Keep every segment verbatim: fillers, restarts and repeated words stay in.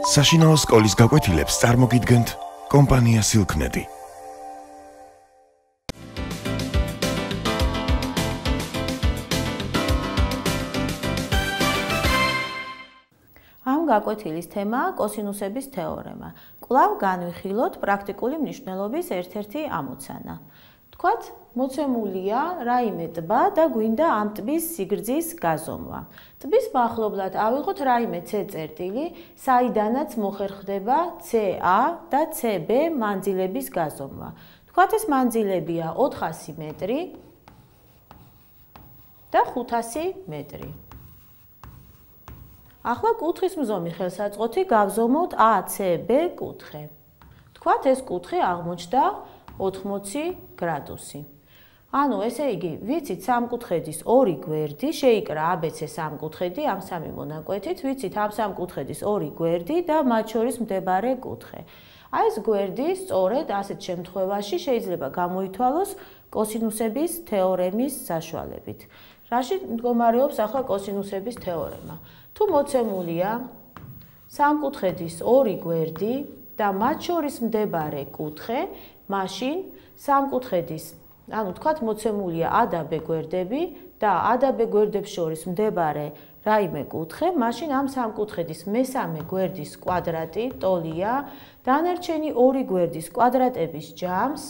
საშინაო სკოლის გაკვეთილებს წარმოგიდგენთ კომპანია Silknet. ამ გაკვეთილის თემაა კოსინუსების თეორემა. კვლავ განვიხილოთ პრაქტიკული მნიშვნელობის ერთ-ერთი ამოცანა. თქვათ, მოცემულია რაიმე ტბა და გვინდა ამ ტბის სიგრძის გაზომვა. ტბის მახლობლად ავიღოთ რაიმე C წერტილი, საიდანაც მოხერხდება C A და C B მანძილების გაზომვა. თქვათ, ეს მანძილებია ოთხასი მეტრი და ხუთასი მეტრი. ახლა კუთხის მზომი ხელსაწყოთი გავზომოთ A C B კუთხე. თქვათ, ეს კუთხე აღმოჩნდა ოთხმოცი გრადუსი. ანუ ესე იგი, ვიცით სამკუთხედის ორი გვერდი, შეიკრა A B C სამკუთხედი ამ სამი მონაკვეთით, ვიცით ამ სამკუთხედის ორი გვერდი და მათ შორის მდებარე კუთხე. აი ეს გვერდი სწორედ ასეთ შემთხვევაში შეიძლება გამოითვალოს კოსინუსების თეორემის საშუალებით. რაში მდგომარეობს ახლა კოსინუსების თეორემა? თუ მოცემულია სამკუთხედის ორი გვერდი და მათ შორის მდებარე კუთხე, მაშინ სამკუთხედის, ანუ თქვათ მოცემულია A და B გვერდები და A და B გვერდებს შორის მდებარე რაიმე კუთხე, მაშინ ამ სამკუთხედის მესამე გვერდის კვადრატი ტოლია დანარჩენი ორი გვერდის კვადრატების ჯამს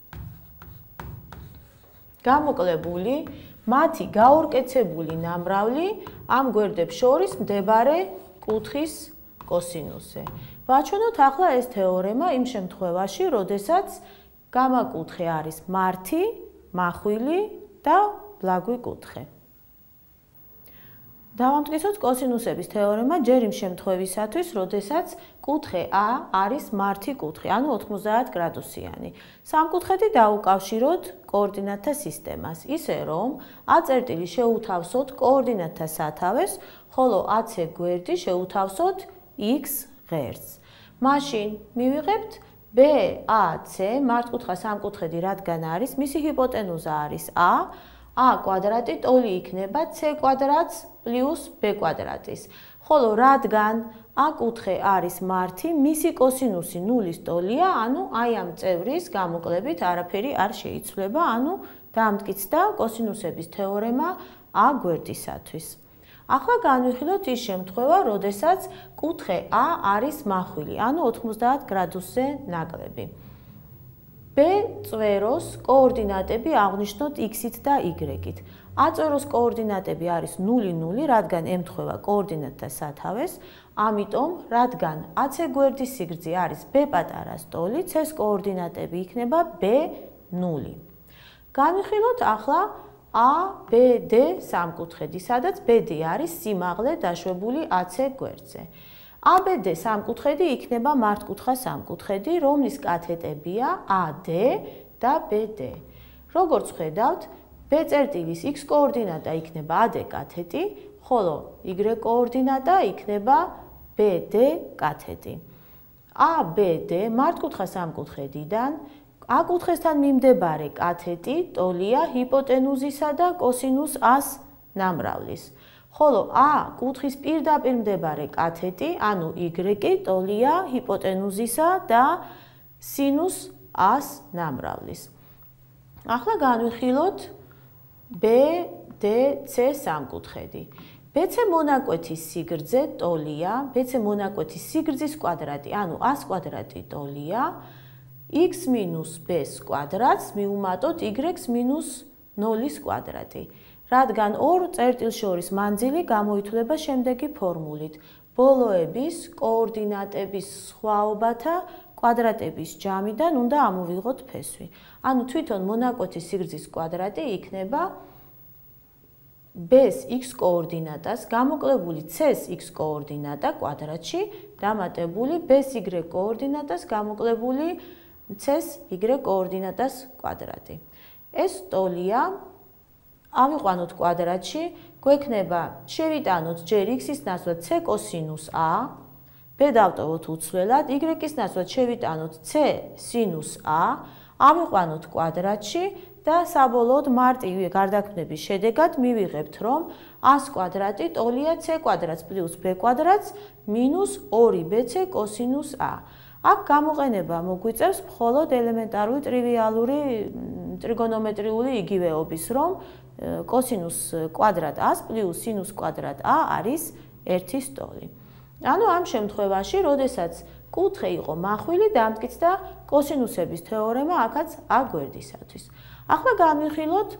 გამოკლებული მათი გაორკეცებული ნამრავლი ამ გვერდებს შორის მდებარე კუთხის კოსინუსზე. ვაჩვენოთ ახლა ეს თეორემა იმ შემთხვევაში, როდესაც გამა კუთხე არის მართი, მახვილი და ბლაგვი კუთხე. დავამტკიცოთ კოსინუსების თეორემა ჯერ იმ შემთხვევისათვის, როდესაც კუთხე A არის მართი კუთხე, ანუ ოთხმოცდაათ გრადუსიანი. სამკუთხედი დაუკავშიროთ კოორდინატთა სისტემას, ისე რომ A წერტილი შეუთავსოთ კოორდინატთა სათავეს, ხოლო A C გვერდი შეუთავსოთ X ღერძს. მაშინ მივიღებთ B A C მართკუთხა სამკუთხედი რადგან არის, მისი ჰიპოტენუზა არის A, A კვადრატი ტოლი იქნება C კვადრატს პლუს B კვადრატის. ხოლო რადგან A კუთხე არის მართი, მისი კოსინუსი ნულის ტოლია, ანუ აი ამ წევრის გამოკლებით არაფერი არ შეიცვლება, ანუ დაამტკიცდა კოსინუსების თეორემა A გვერდისათვის. ახლა განვიხილოთ ის შემთხვევა, როდესაც კუთხე A არის მახვილი, ანუ ოთხმოცდაათ გრადუსზე ნაკლები. B წვეროს კოორდინატები აღნიშნოთ X-ით და Y-ით. A წვეროს კოორდინატები არის ნული ნული, რადგან ემთხვევა კოორდინატთა სათავეს, ამიტომ, რადგან A C გვერდის სიგრძე არის B პატარას ტოლი, C-ს კოორდინატები იქნება B ნული. განვიხილოთ ახლა A B D სამკუთხედი, სადაც B D არის სიმაღლე დაშვებული A C გვერდზე. A B D სამკუთხედი იქნება მართკუთხა სამკუთხედი, რომლის კათეტებია A D და B D. როგორც ხედავთ, B წერტილის X კოორდინატა იქნება A D კათეტი, ხოლო Y კოორდინატა იქნება B D კათეტი. A B D მართკუთხა სამკუთხედიდან A კუთხესთან მიმდებარე კათეტი ტოლია ჰიპოტენუზისა და კოსინუს A-ს ნამრავლის. ხოლო A კუთხის პირდაპირ მდებარე კათეტი, ანუ Y ტოლია ჰიპოტენუზისა და სინუს A-ს ნამრავლის. ახლა განვიხილოთ B D C სამკუთხედი. B C მონაკვეთის სიგრძე ტოლია, B C მონაკვეთის სიგრძის კვადრატი, ანუ A-ს კვადრატი ტოლია, X minus B-ს კვადრატს მივუმატოთ Y minus ნულის კვადრატი. რადგან ორ წერტილს შორის მანძილი გამოითვლება შემდეგი ფორმულით. ბოლოების კოორდინატების სხვაობათა კვადრატების ჯამიდან უნდა ამოვიღოთ ფესვი. ანუ თვითონ მონაკვეთის სიგრძის კვადრატი იქნება B-ს X კოორდინატას გამოკლებული C-ს X კოორდინატა კვადრატში დამატებული B-ს Y კოორდინატას გამოკლებული C-ს Y კოორდინატას კვადრატი. ეს ტოლია ავიყვანოთ კვადრატში, გვექნება შევიტანოთ ჯერ X-ის ნაცვლად C კოსინუს A, B დავტოვოთ უცვლელად, Y-ის ნაცვლად შევიტანოთ C სინუს A, ავიყვანოთ კვადრატში და საბოლოოდ მარტივი გარდაქმნების შედეგად მივიღებთ, რომ ას კვადრატი ტოლია c კვადრატს პლუს b კვადრატს მინუს ორი b c კოსინუს a. აქ გამოყენება მოგვიწევს მხოლოდ ელემენტარული ტრივიალური ტრიგონომეტრიული იგივეობის, რომ კოსინუს კვადრატ a-ს პლუს სინუს კვადრატ a არის ერთის ტოლი. ანუ ამ შემთხვევაში, როდესაც კუთხე იყო მახვილი, დამტკიცდა კოსინუსების თეორემა აქაც a გვერდისათვის. ახლა განვიხილოთ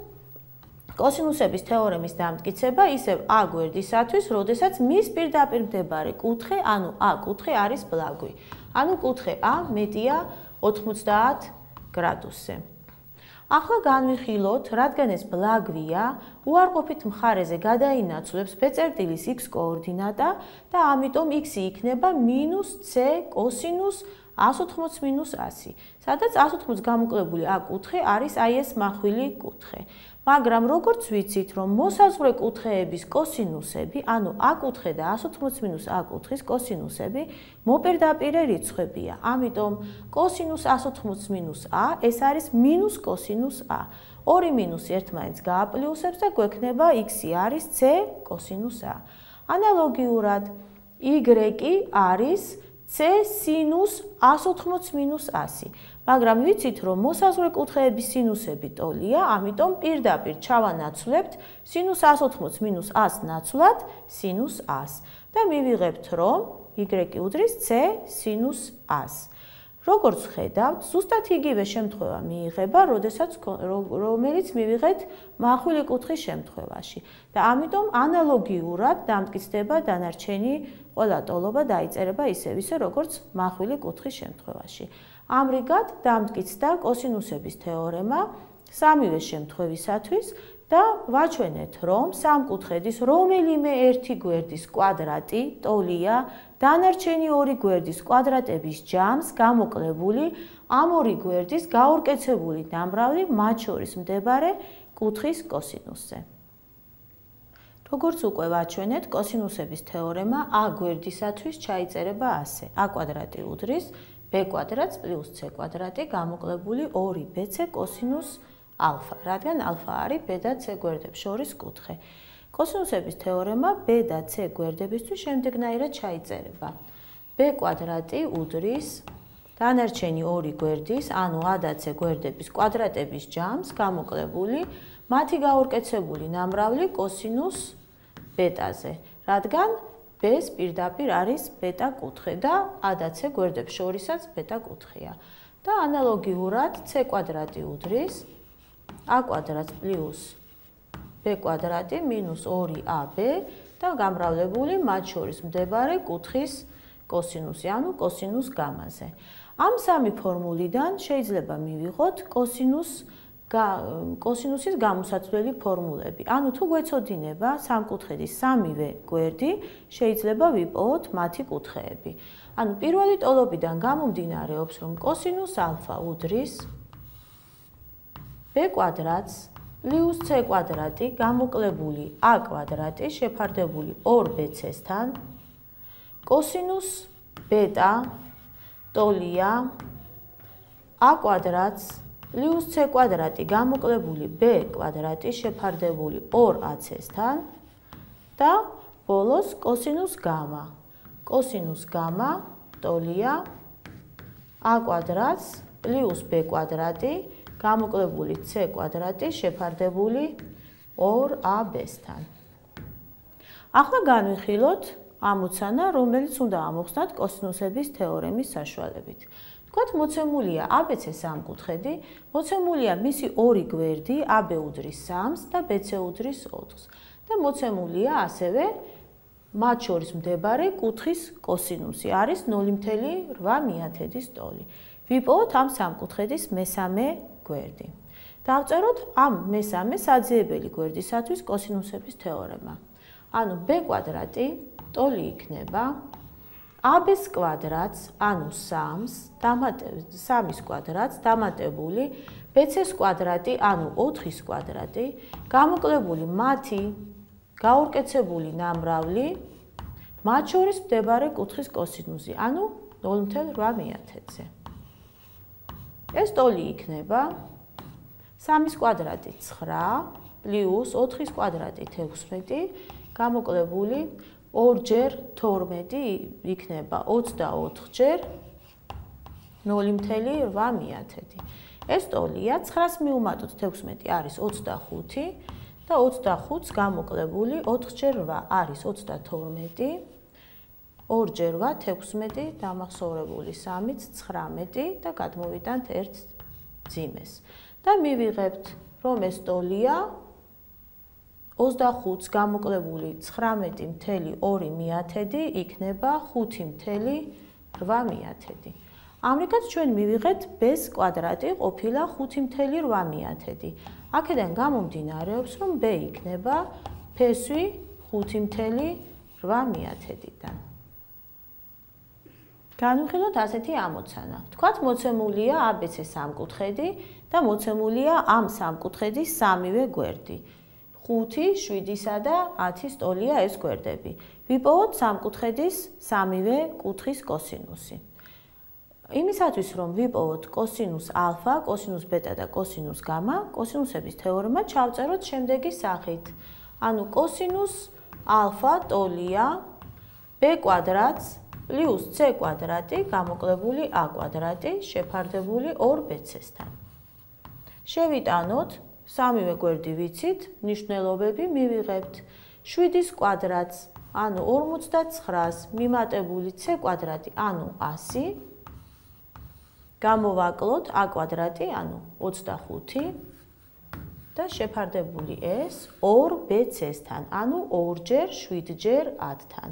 კოსინუსების თეორემის დამტკიცება ისევ a გვერდისათვის, როდესაც მის პირდაპირ მდებარე კუთხე, ანუ a კუთხე არის ბლაგვი. ანუ კუთხე a მეტია ოთხმოცდაათ გრადუსზე. ახლა განვიხილოთ, რადგან ეს ბლაგვია, უარყოფით მხარეზე გადაინაცვლებს b წერტილის x კოორდინატა და ამიტომ x-ი იქნება მინუს c კოსინუს ას ოთხმოც მინუს ასი. სადაც ას ოთხმოც გამოკლებული a კუთხე არის აი ეს მახვილი კუთხე. მაგრამ როგორც ვიცით, რომ მოსაზღვრე კუთხეების კოსინუსები, ანუ a კუთხე და ას ოთხმოც მინუს a კუთხის კოსინუსები მოპირდაპირე რიცხვებია. ამიტომ კოსინუს ას ოთხმოც მინუს a ეს არის მინუს კოსინუს a. ორი მინუსი ერთმანეთს გააპლუსებს და გვექნება x-ი არის c კოსინუს a. ანალოგიურად y არის c სინუს ას ოთხმოც მინუს ასი. მაგრამ ვიცით, რომ მოსაზღვრე კუთხეების სინუსები ტოლია, ამიტომ პირდაპირ ჩავანაცვლებთ სინუს ას ოთხმოც მინუს ას ნაცვლად სინუს ას და მივიღებთ, რომ y უდრის c სინუს ას. როგორც ხედავთ, ზუსტად იგივე შემთხვევა მიიღება, როდესაც რომელიც მივიღეთ მახვილი კუთხის შემთხვევაში. და ამიტომ ანალოგიურად დამტკიცდება დანარჩენი ყველა ტოლობა დაიწერება ისევ ისე, როგორც მახვილი კუთხის შემთხვევაში. ამრიგად დამტკიცდა კოსინუსების თეორემა სამივე შემთხვევისათვის და ვაჩვენეთ, რომ სამკუთხედის რომელიმე ერთი გვერდის კვადრატი ტოლია დანარჩენი ორი გვერდის კვადრატების ჯამს გამოკლებული ამ ორი გვერდის გაურკეცებული ნამრავლი მათ შორის მდებარე კუთხის კოსინუსზე. როგორც უკვე ვაჩვენეთ, კოსინუსების თეორემა a გვერდისათვის ჩაიწერება ასე: a კვადრატი უდრის b კვადრატს პლუს c კვადრატი გამოკლებული ორი b c კოსინუს ალფა, რადგან ალფა არის b და c გვერდებს შორის კუთხე. კოსინუსების თეორემა b და c გვერდებისთვის შემდეგნაირად ჩაიწერება: b კვადრატი უდრის დანარჩენი ორი გვერდის, ანუ a და c გვერდების კვადრატების ჯამს გამოკლებული მათი გაურკეცებული ნამრავლი კოსინუს ბეტაზე, რადგან b-ს პირდაპირ არის ბეტა კუთხე და a და c გვერდებს შორისაც ბეტა კუთხეა. და ანალოგიურად c კვადრატი უდრის a კვადრატს პლუს b კვადრატი მინუს ორი a b და გამრავლებული მათ შორის მდებარე კუთხის კოსინუსი, ანუ კოსინუს გამაზე. ამ სამი ფორმულიდან შეიძლება მივიღოთ კოსინუს კოსინუსის გამოსაცვლელი ფორმულები. ანუ თუ გვეცოდინება სამკუთხედის სამივე გვერდი, შეიძლება ვიპოვოთ მათი კუთხეები. ანუ პირველი ტოლობიდან გამომდინარეობს, რომ კოსინუს ალფა უდრის b კვადრატს პლუს c კვადრატი გამოკლებული a კვადრატი შეფარდებული ორ b c-სთან კოსინუს ბეტა ტოლია a კვადრატს პლუს c კვადრატი გამოკლებული b კვადრატი შეფარდებული ორ a c-სთან და ბოლოს კოსინუს გამა. კოსინუს გამა ტოლია a კვადრატს პლუს b კვადრატი გამოკლებული c კვადრატი შეფარდებული ორ a b-სთან. ახლა განვიხილოთ ამოცანა, რომელიც უნდა ამოხსნათ კოსინუსების თეორემის საშუალებით. თქვათ, მოცემულია a b c სამკუთხედი, მოცემულია მისი ორი გვერდი a b უდრის სამს და b c უდრის ოთხს და მოცემულია ასევე მათ შორის მდებარე კუთხის კოსინუსი არის ნული მცდე რვა მიათედის ტოლი. ვიპოვოთ ამ სამკუთხედის მესამე გვერდი. დავწეროთ ამ მესამე საძიებელი გვერდისათვის კოსინუსების თეორემა. ანუ b კვადრატი ტოლი იქნება a b-ს კვადრატს, ანუ სამს, სამის კვადრატს დამატებული b c-ს კვადრატი, ანუ ოთხის კვადრატი, გამოკლებული მათი გაურკეცებული ნამრავლი მათ შორის მდებარე კუთხის კოსინუსი, ანუ ნული მცდე რვა მიათედზე. ეს ტოლი იქნება სამის კვადრატი ცხრა პლუს ოთხის კვადრატი თექვსმეტი გამოკლებული ორ ჯერ თორმეტი იქნება ოცდაოთხ ჯერ ნული მთელი რვა მეათედი. ეს ტოლია ცხრას მივუმატოთ თექვსმეტი არის ოცდახუთი და ოცდახუთს გამოკლებული ოთხ ჯერ რვა არის ოცდათორმეტი. ორ ჯერ რვა თექვსმეტი დამახსოვრებული სამიც ცხრამეტი და გადმოვიტანთ ერთ მძიმეს. და მივიღებთ რომ ეს ტოლია ოცდახუთს გამოკლებული ცხრამეტი მთელი ორი მეათედი იქნება ხუთი მთელი რვა მეათედი. ამრიგად ჩვენ მივიღეთ b-ს კვადრატი ყოფილა ხუთი მთელი რვა მეათედი. აქედან გამომდინარეობს რომ b იქნება ფესვი ხუთი მთელი რვა მეათედიდან. განვიხილოთ ასეთი ამოცანა. ვთქვათ მოცემულია A B C სამკუთხედი და მოცემულია ამ სამკუთხედის სამივე გვერდი. ხუთი, შვიდისა და ათის ტოლია ეს გვერდები. ვიპოვოთ სამკუთხედის სამივე კუთხის კოსინუსი. იმისათვის რომ ვიპოვოთ კოსინუს ალფა, კოსინუს ბეტა და კოსინუს გამა, კოსინუსების თეორემა ჩავწეროთ შემდეგი სახით. ანუ კოსინუს ალფა ტოლია b კვადრატს პლუს c კვადრატი გამოკლებული a კვადრატი შეფარდებული ორ b c-სთან. შევიტანოთ სამივე გვერდი ვიცით, მნიშვნელობები მივიღებთ შვიდის კვადრატს, ანუ ორმოცდაცხრას მიმატებული c კვადრატი, ანუ ასი. გამოვაკლოთ a კვადრატი, ანუ ოცდახუთი და შეფარდებული ეს ორ b c-სთან, ანუ ორ ჯერ შვიდ ჯერ ათთან.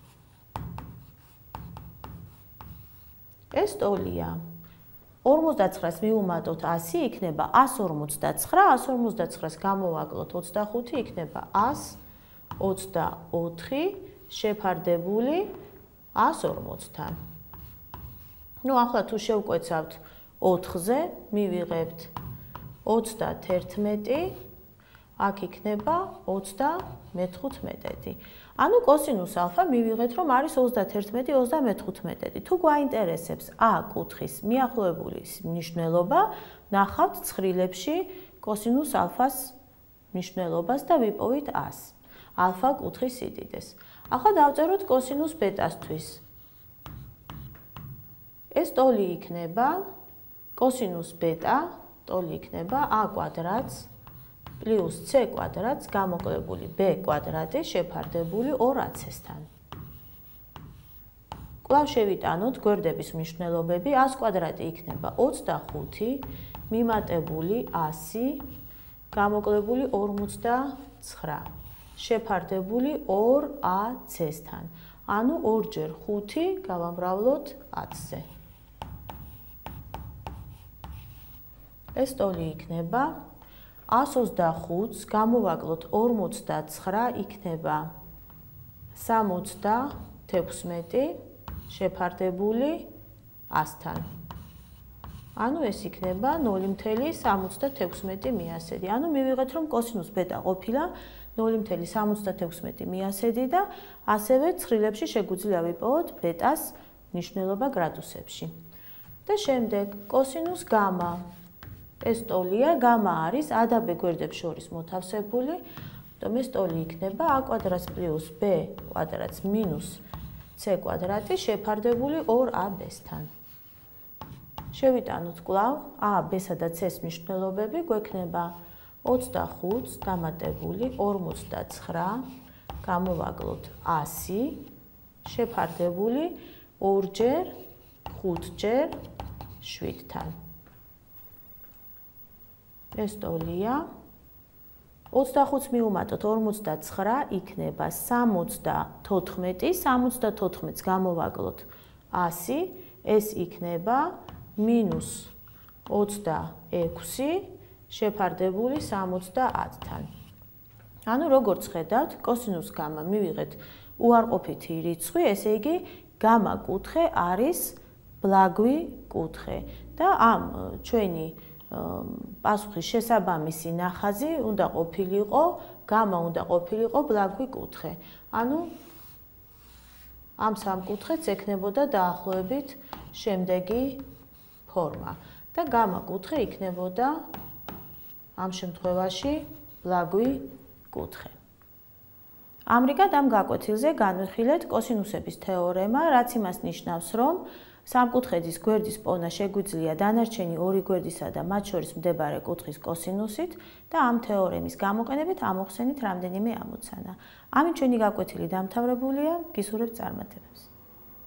ეს ტოლია. ორმოცდაცხრას მივუმატოთ ასი იქნება ასი ორმოცდაცხრა, ასი ორმოცდაცხრას გამოვაკლოთ ოცდახუთი იქნება ასი ოცდაოთხი შეფარდებული ასი ორმოცთან. ნუ ახლა თუ შევკვეცავთ ოთხზე, მივიღებთ ოცდათერთმეტი, აქ იქნება ოცდამეთხუთმეტი. ანუ კოსინუს ალფა მივიღეთ რომ არის ოცდათერთმეტი ოცდამეთხუთმეტი. თუ გვაინტერესებს A კუთხის მიახლოებული მნიშვნელობა, ნახავთ ცხრილებში კოსინუს ალფას მნიშვნელობას და ვიპოვით ას. ალფა კუთხის სიდიდეს. ახლა დავწეროთ კოსინუს ბეტასთვის. ეს ტოლი იქნება კოსინუს ბეტა, ტოლი იქნება a კვადრატს პლუს c კვადრატს გამოკლებული b კვადრატი შეფარდებული ორ a c-სთან. კვლავ შევიტანოთ გვერდების მნიშვნელობები, a-ს კვადრატი იქნება ოცდახუთი მიმატებული ასი გამოკლებული ორმოცდაცხრა შეფარდებული ორ a c-სთან. ანუ ორ ჯერ ხუთი გავამრავლოთ ათზე. ეს ტოლი იქნება ას ოცდახუთს გამოვაკლოთ ორმოცდაცხრა იქნება სამოცდათექვსმეტი შეფარდებული ასთან. ანუ ეს იქნება ნული მთელი სამოცდათექვსმეტი მეასედი. ანუ მივიღეთ რომ კოსინუს ბეტა ყოფილა ნული მთელი სამოცდათექვსმეტი მეასედი და ასევე ცხრილებში შეგვიძლია ვიპოვოთ ბეტას მნიშვნელობა გრადუსებში. და შემდეგ კოსინუს გამა. ეს ტოლია, გამა არის a და b გვერდებს შორის მოთავსებული, ამიტომ ეს ტოლი იქნება a კვადრატს პლუს b კვადრატს მინუს c კვადრატი შეფარდებული ორ a b-სთან. შევიტანოთ კვლავ a, b-სა და c-ს მნიშვნელობები, გვექნება ოცდახუთს დამატებული ორმოცდაცხრა გამოვაკლოთ ასი შეფარდებული ორ ჯერ ხუთ ჯერ შვიდთან. ეს ტოლია. ოცდახუთს მივუმატოთ ორმოცდაცხრა იქნება სამოცდათოთხმეტი, სამოცდათოთხმეტს გამოვაკლოთ ასი, ეს იქნება მინუს ოცდაექვსი შეფარდებული სამოცდაათთან. ანუ როგორც ხედავთ, კოსინუს გამა მივიღეთ უარყოფითი რიცხვი, ესე იგი გამა კუთხე არის ბლაგვი კუთხე და ამ ჩვენი პასუხის შესაბამისი ნახაზი უნდა ყოფილიყო, გამა უნდა ყოფილიყო ბლაგვი კუთხე. ანუ ამ სამკუთხედს ექნებოდა დაახლოებით შემდეგი ფორმა და გამა კუთხე იქნებოდა ამ შემთხვევაში ბლაგვი კუთხე. ამრიგად ამ გაკვეთილზე განვიხილეთ კოსინუსების თეორემა, რაც იმას ნიშნავს, რომ სამკუთხედის გვერდის პოვნა შეგვიძლია დანარჩენი ორი გვერდისა და მათ შორის მდებარე კუთხის კოსინუსით და ამ თეორემის გამოყენებით ამოვხსენით რამდენიმე ამოცანა. ამით ჩვენი გაკვეთილი დამთავრებულია. გისურვებთ წარმატებებს.